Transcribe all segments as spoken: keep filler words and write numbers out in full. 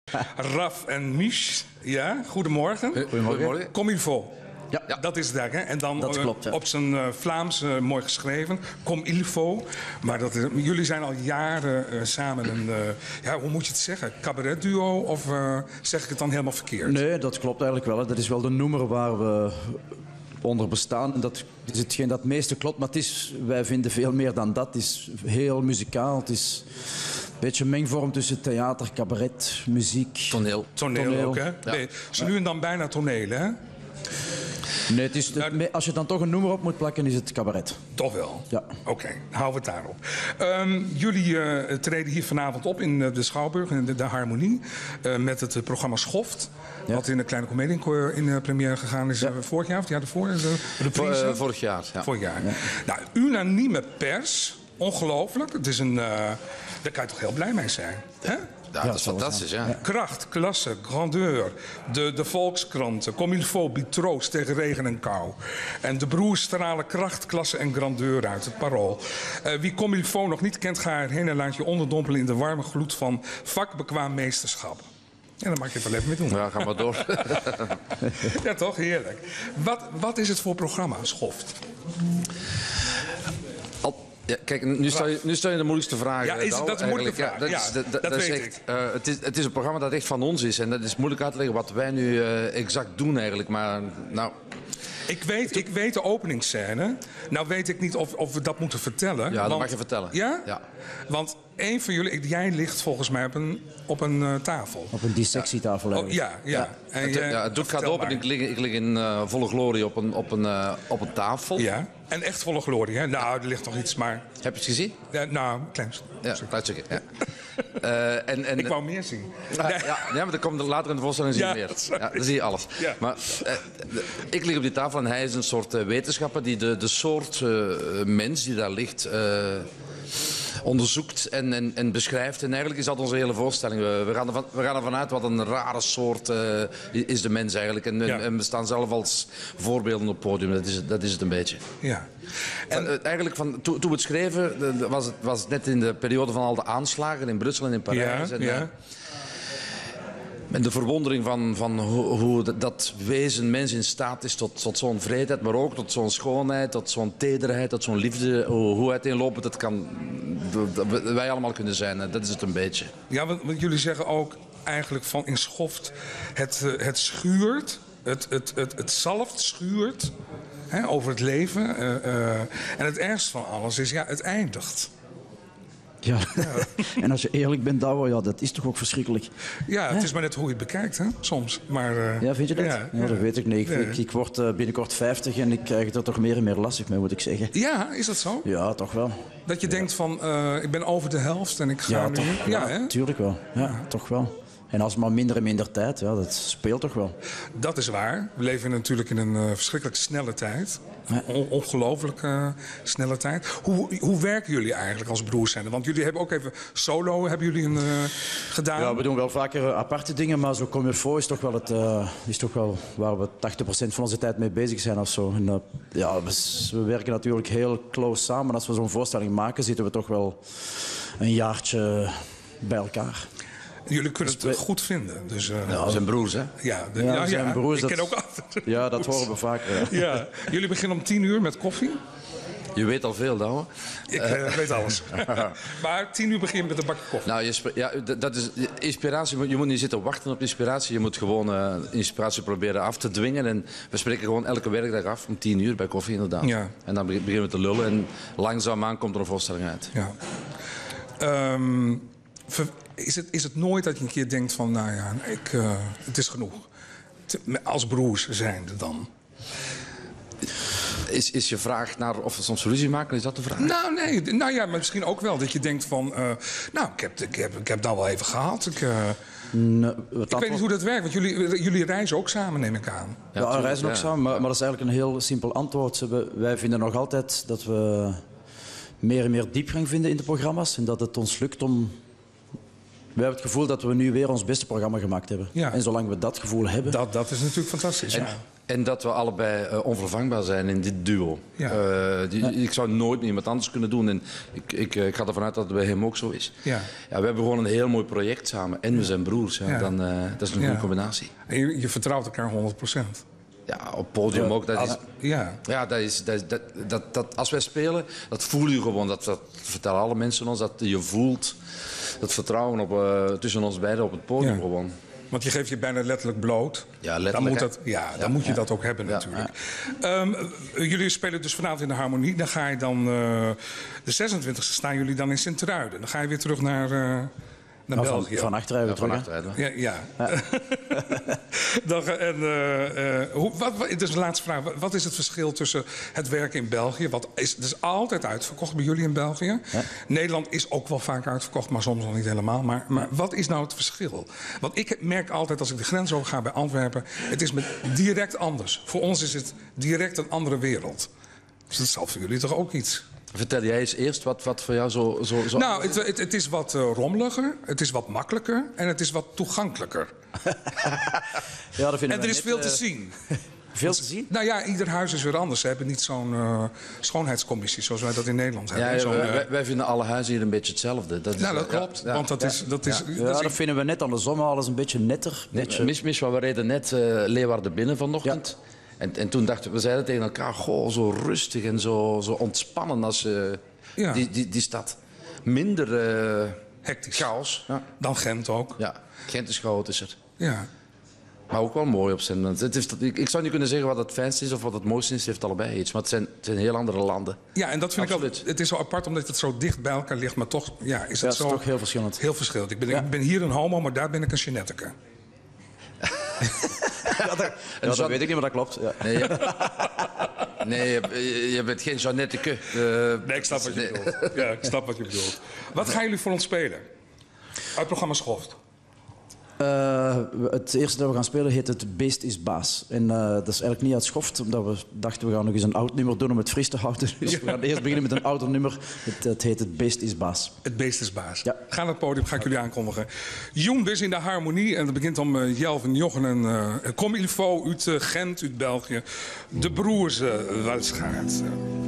Raf en Mich, ja, goedemorgen. Goedemorgen. Comme il faut. Ja, Ja, dat is het eigenlijk. Hè? En dan dat uh, klopt, ja. op zijn uh, Vlaams uh, mooi geschreven. Comme il faut. Maar dat is, jullie zijn al jaren uh, samen een, uh, ja, hoe moet je het zeggen? Cabaretduo? Of uh, zeg ik het dan helemaal verkeerd? Nee, dat klopt eigenlijk wel. Hè. Dat is wel de noemer waar we onder bestaan. En dat is hetgeen dat het meeste klopt. Maar het is, wij vinden veel meer dan dat. Het is heel muzikaal. Het is een beetje een mengvorm tussen theater, cabaret, muziek. Toneel. Toneel, Toneel. ook, hè? Ja. Nee, zo nu en dan bijna toneel, hè? Nee, het is, het, als je dan toch een noemer op moet plakken, is het cabaret. Toch wel? Ja. Oké, okay, houden we het daarop. Um, jullie uh, treden hier vanavond op in uh, de Schouwburg, in de, de Harmonie. Uh, met het uh, programma Schoft. Ja. Wat in de Kleine Comedie in uh, première gegaan is. Ja. Uh, vorig jaar of het jaar ervoor? De reprise? Uh, vorig jaar, ja. Vorig jaar. Ja. Nou, unanieme pers. Ongelooflijk. Het is een... Uh, daar kan je toch heel blij mee zijn. Hè? Ja, dat is fantastisch, ja. ja. Kracht, klasse, grandeur. De, de Volkskranten, comme il faut, biedt troost tegen regen en kou. En de broers stralen kracht, klasse en grandeur uit, het Parool. Uh, wie comme il faut nog niet kent, ga erheen en laat je onderdompelen in de warme gloed van vakbekwaam meesterschap. Ja, dan mag je het wel even mee doen. Ja, ga maar door. Ja, toch? Heerlijk. Wat, wat is het voor programma, Schoft? Ja, kijk, nu stel, je, nu stel je de moeilijkste vraag. Ja, is, dat is een moeilijke vraag. Ja, dat, ja, is, dat, dat, dat dat is weet echt, ik. uh, het, is, het is een programma dat echt van ons is. En dat is moeilijk uit te leggen wat wij nu uh, exact doen eigenlijk. Maar nou... Ik weet, ik weet de openingsscène. Nou weet ik niet of, of we dat moeten vertellen. Ja, dat want, mag je vertellen. Ja? Ja. Want een van jullie, jij ligt volgens mij op een, op een uh, tafel. Op een dissectietafel. Oh, ja, ja. ja. En het, je, ja, het doek gaat open en ik lig, ik lig in uh, volle glorie op een, op, een, uh, op een tafel. Ja, en echt volle glorie, hè? Nou, er ligt nog iets, maar... Heb je het gezien? Ja, nou, een klein stuk. Ja, een klein stukje. Ja. Uh, en, en, ik wou meer zien. Uh, nee. Ja, ja, maar dan komt er later in de voorstelling zie je ja, meer. Ja, dan zie je alles. Ja. Maar uh, de, ik lig op die tafel en hij is een soort uh, wetenschapper die de, de soort uh, mens die daar ligt uh, onderzoekt en, en, en beschrijft. En eigenlijk is dat onze hele voorstelling. We, we, gaan, ervan, we gaan ervan uit wat een rare soort uh, is de mens eigenlijk. En, ja. en we staan zelf als voorbeelden op het podium. Dat is, dat is het een beetje. Ja. En van, uh, eigenlijk, van, toen, toen we het schreven, uh, was het was net in de periode van al de aanslagen in Brussel en in Parijs. Ja, en, ja. Uh, En de verwondering van, van hoe, hoe dat wezen mens in staat is tot, tot zo'n vreedheid, maar ook tot zo'n schoonheid, tot zo'n tederheid, tot zo'n liefde. Hoe, hoe uiteenlopend het kan, dat wij allemaal kunnen zijn. Dat is het een beetje. Ja, want, want jullie zeggen ook eigenlijk van in Schoft, het, het schuurt, het, het, het, het zalft schuurt hè, over het leven. Uh, uh, en het ergste van alles is, ja, het eindigt. Ja. Ja. En als je eerlijk bent, Douwe, ja, dat is toch ook verschrikkelijk. Ja, het He? is maar net hoe je het bekijkt, hè, soms. Maar, uh, ja, vind je dat? Ja, ja, dat weet ik niet. Ik, ja. ik, ik word uh, binnenkort vijftig en ik krijg het er toch meer en meer lastig mee, moet ik zeggen. Ja, is dat zo? Ja, toch wel. Dat je ja. denkt van, uh, ik ben over de helft en ik ga ja, nu... Toch, ja, ja, hè? tuurlijk wel. Ja, ja, toch wel. En als maar minder en minder tijd, ja, dat speelt toch wel. Dat is waar. We leven natuurlijk in een uh, verschrikkelijk snelle tijd. Ja. On- ongelooflijk uh, snelle tijd. Hoe, hoe werken jullie eigenlijk als broers zijn? Want jullie hebben ook even solo hebben jullie een, uh, gedaan. Ja, we doen wel vaker aparte dingen, maar zo comme il faut is toch wel, het, uh, is toch wel waar we tachtig procent van onze tijd mee bezig zijn of zo. En, uh, ja, we, we werken natuurlijk heel close samen. Als we zo'n voorstelling maken, zitten we toch wel een jaartje bij elkaar. Jullie kunnen het goed vinden. Dus, uh, ja, we zijn broers, hè? Ja, de, ja, ja, zijn ja. broers. Ik dat, ken ook altijd. Ja, dat horen we vaker. Ja. Ja. Jullie beginnen om tien uur met koffie. Je weet al veel, dan hoor. Ik uh, weet alles. Maar tien uur begin je met een bakje koffie. Nou, je, ja, dat is inspiratie. Je moet niet zitten wachten op inspiratie. Je moet gewoon uh, inspiratie proberen af te dwingen. En we spreken gewoon elke werkdag af om tien uur bij koffie, inderdaad. Ja. En dan beginnen we te lullen en langzaamaan komt er een voorstelling uit. Ja. Um, is, het, is het nooit dat je een keer denkt van, nou ja, ik, uh, het is genoeg. Als broers zijnde dan. Is, is je vraag naar of we soms ruzie maken? Is dat de vraag? Nou, nee. Nou ja, maar misschien ook wel. Dat je denkt van... Uh, nou, ik heb, ik, heb, ik heb dat wel even gehad. Ik, uh, nee, ik weet niet hoe dat werkt. Want jullie, jullie reizen ook samen, neem ik aan. Ja, ja we reizen ook ja. samen. Maar, maar dat is eigenlijk een heel simpel antwoord. We, wij vinden nog altijd dat we meer en meer diepgang vinden in de programma's. En dat het ons lukt om We hebben het gevoel dat we nu weer ons beste programma gemaakt hebben. Ja. En zolang we dat gevoel hebben... Dat, dat is natuurlijk fantastisch. En, Ja. en dat we allebei uh, onvervangbaar zijn in dit duo. Ja. Uh, die, Ja. Ik zou nooit met iemand anders kunnen doen. En ik, ik, ik ga ervan uit dat het bij hem ook zo is. Ja. Ja, we hebben gewoon een heel mooi project samen. En we zijn broers. Ja. Ja. Dan, uh, dat is een Ja. goede combinatie. En je, je vertrouwt elkaar honderd procent. Ja, op het podium ook. Dat is, Ja. ja, dat is, dat, is- dat, dat, dat, als wij spelen, dat voel je gewoon. Dat, dat vertellen alle mensen ons. Dat je voelt dat vertrouwen op, uh, tussen ons beiden op het podium Ja. gewoon. Want je geeft je bijna letterlijk bloot. Ja, Dan letterlijk, moet, hè? dat, ja, dan Ja. moet je Ja. dat ook hebben Ja. natuurlijk. Ehm, jullie spelen dus vanavond in de Harmonie. Dan ga je dan... uh, de zesentwintigste staan jullie dan in Sint-Truiden. Dan ga je weer terug naar, uh, naar Nou, van, België. van achteruit Ja, terug, van hè. achteruit. hè. Ja, ja. Dan, ga- en, uh, uh, hoe, wat, wat, dus de laatste vraag. Wat, wat is het verschil tussen het werken in België? Wat is, het is altijd uitverkocht bij jullie in België. Ja. Nederland is ook wel vaak uitverkocht, maar soms nog niet helemaal. Maar, maar wat is nou het verschil? Want ik merk altijd als ik de grens over ga bij Antwerpen... het is met direct anders. Voor ons is het direct een andere wereld. Dus dat zal voor jullie toch ook iets... Vertel jij eens eerst wat, wat voor jou zo... zo, zo Nou, het, het, het is wat uh, rommeliger, het is wat makkelijker en het is wat toegankelijker. Ja, dat vinden En wij er is net, veel eh, te zien. Veel te zien? Nou ja, ieder huis is weer anders. Ze hebben niet zo'n uh, schoonheidscommissie zoals wij dat in Nederland ja, hebben. ja, Zo'n, uh, wij, wij vinden alle huizen hier een beetje hetzelfde. Dat is, nou, dat ja, klopt. ja. Want dat is... Dat is, Ja, dat is dat vinden we net andersom. Alles een beetje netter. Beetje... Mis, mis, we reden net uh, Leeuwarden binnen vanochtend. En, en toen dachten we, we zeiden tegen elkaar... Goh, zo rustig en zo, zo ontspannen als uh, Ja. die, die, die stad. Minder uh, hectisch. chaos. Ja. Dan Gent ook. Ja, Gent is chaotischer. Ja. Maar ook wel mooi op zijn... Het is, ik, ik zou niet kunnen zeggen wat het fijnste is of wat het mooiste is. Het heeft allebei iets. Maar het zijn, het zijn heel andere landen. Ja, en dat vind Absoluut. ik ook... Het is zo apart omdat het zo dicht bij elkaar ligt. Maar toch ja, is het Ja, het is zo... toch heel verschillend. Heel verschillend. Ik ben, Ja. ik ben hier een homo, maar daar ben ik een Jeanette. Ja, dat, ja, dat weet ik niet, maar dat klopt. Ja. Nee, je, nee, je, je bent geen Jeannette. Uh, Nee, ik snap wat je bedoelt. Ja, ik snap wat je bedoelt. Wat gaan jullie voor ons spelen? Uit het programma Schoft. Uh, het eerste dat we gaan spelen heet het Beest is Baas. En uh, dat is eigenlijk niet uit Schoft, omdat we dachten we gaan nog eens een oud nummer doen om het fris te houden. Dus Ja. we gaan eerst beginnen met een ouder nummer. Het, het heet het Beest is Baas. Het beest is baas. Ja. Ga naar het podium, ga ik jullie aankondigen. Joen dus in de Harmonie. En dat begint om uh, Jelven, Jochen en uh, Comme il faut uit uh, Gent, uit België. De broers uh, Walschaert.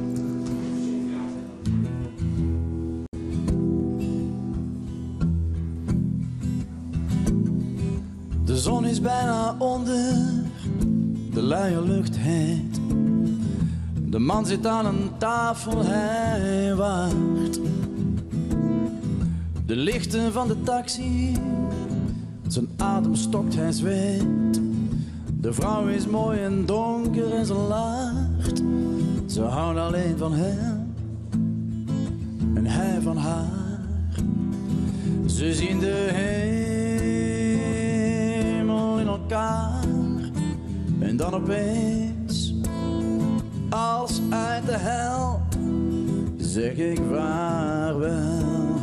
De zon is bijna onder, de luie lucht heet. De man zit aan een tafel, hij wacht. De lichten van de taxi, zijn adem stokt, hij zweet. De vrouw is mooi en donker en ze lacht. Ze houdt alleen van hem en hij van haar. Ze zien de hemel in elkaar en dan opeens, als uit de hel, zeg ik vaarwel.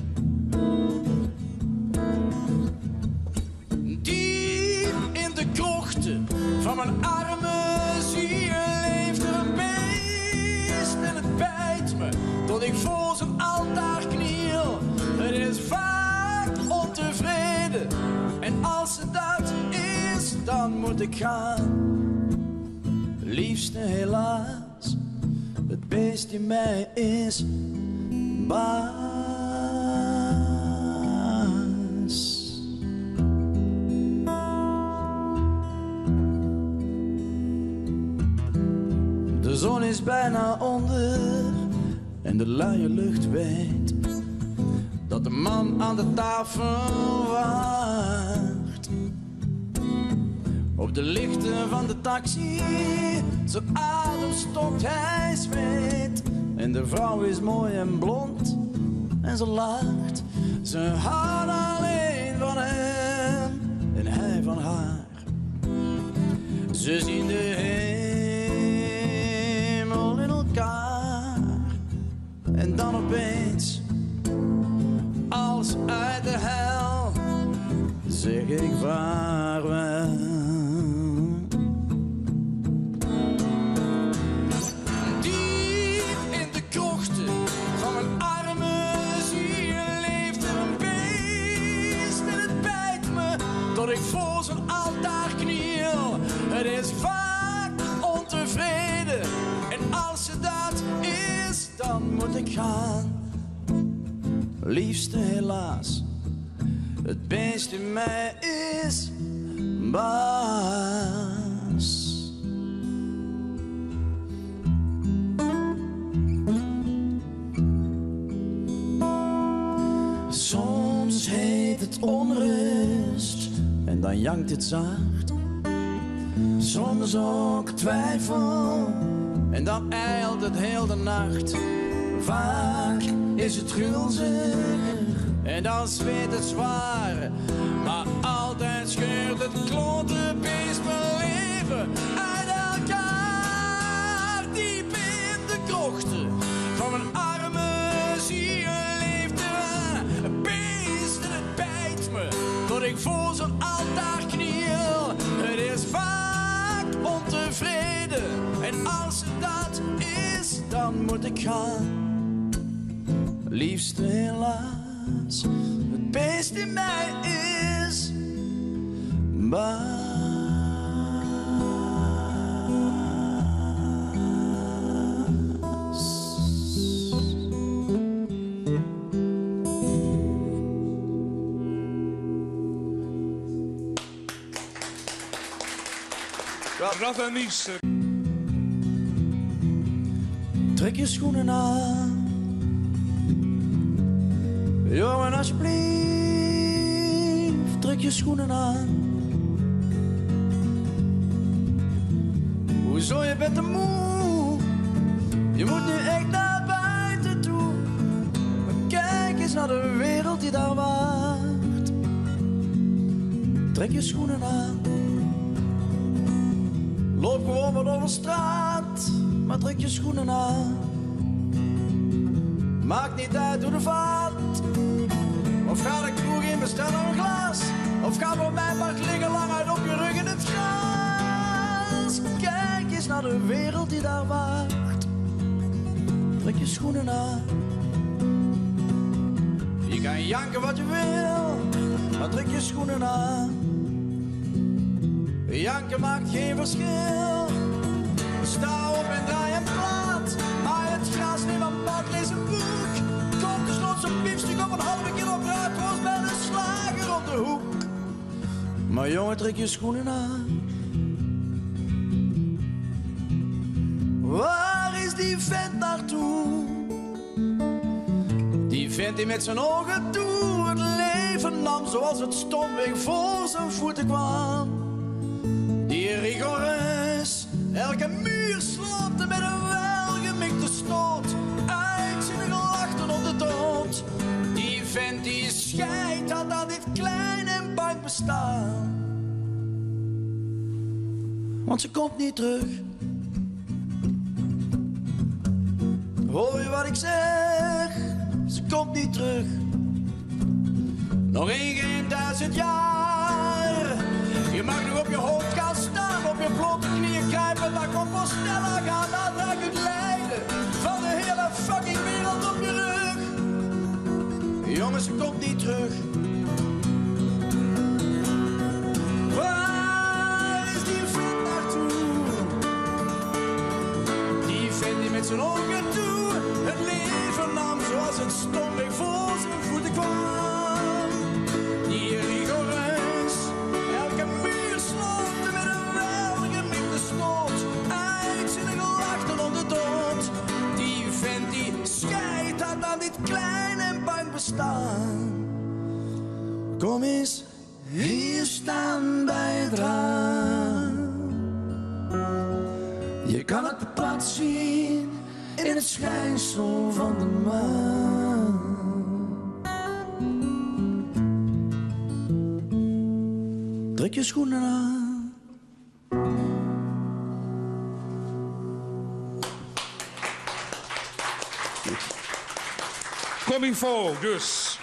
Diep in de krochten van mijn armen zie je leeft er een beest en het bijt me tot ik voor zijn altaar kniel. Het is vaak ontevreden en als het dat is, dan moet ik gaan. Liefste helaas, het beest in mij is baas. De zon is bijna onder en de luie lucht weet dat de man aan de tafel wacht. Op de lichten van de taxi, zijn adem stokt, hij zweet. En de vrouw is mooi en blond en ze lacht. Ze houdt alleen van hem en hij van haar. Ze zien de hemel in elkaar en dan opeens, als uit de hel, zeg ik vaarwel. Diep in de krochten van mijn armen zie je leeft er een beest dat ik voor zo'n altaar kniel. Het is vaak ontevreden en als het dat is, dan moet ik gaan. Liefste helaas, het beest in mij is baas. Soms heet het onrust en dan jankt het zacht. Soms ook twijfel en dan eilt het heel de nacht. Vaak is het gulzig en dan zweet het zwaar. Maar altijd scheurt het klote beest mijn leven uit elkaar. Diep in de krochten van mijn arme ziel leeft er een beest en het bijt me tot ik voor zo'n altaar kniel. Het is vaak ontevreden en als het dat is, dan moet ik gaan. Liefste helaas, het beest in mij is baas. Radamies. Trek je schoenen aan. Jongen, alsjeblieft, trek je schoenen aan. Hoezo, je bent te moe? Je moet nu echt naar buiten toe. Maar kijk eens naar de wereld die daar wacht. Trek je schoenen aan. Loop gewoon wat over straat, maar trek je schoenen aan. Maakt niet uit hoe de vaart. Of ga de kroeg in, bestel nog een glas. Of ga voor mij maar liggen lang uit op je rug in het gras. Kijk eens naar de wereld die daar wacht. Trek je schoenen aan. Je kan janken wat je wil, maar trek je schoenen aan. Janken maakt geen verschil. Sta op en draai een plaat. Haai het gras, neem een bak, lees een boek. Koop de sloot zo'n biefstuk op een halve kilo bruidroos bij de slager op de hoek. Maar jongen, trek je schoenen aan. Waar is die vent naartoe? Die vent die met zijn ogen toe het leven nam zoals het stomweg voor zijn voeten kwam. Die rigoureus elke muur sloopte met een welgemikte stoot. Uitzinnige lachten op de dood. Die vent die scheidt had aan dit klein en bang bestaan. Want ze komt niet terug. Hoor je wat ik zeg? Ze komt niet terug. Nog één geen duizend jaar. Je mag nog op je hoofd gaan staan, op je blote knieën kruipen, naar Compostela gaan, daar ruik het lijden van de hele fucking wereld op je rug. Jongens, ze komt niet terug. Waar is die vent naartoe? Die vent die met zijn ogen toe het leven nam zoals het stomweg voor zijn voeten kwam. Die rigoureus elke muur sloopte met een welgemikte stoot. Uitzinnige lachten op de dood. Die vent die scheidt had aan dit klein en bang bestaan. Kom eens hier staan bij het raam. Je kan het pad zien in het schijnsel van de maan. Trek je schoenen aan. Comme il faut, dus.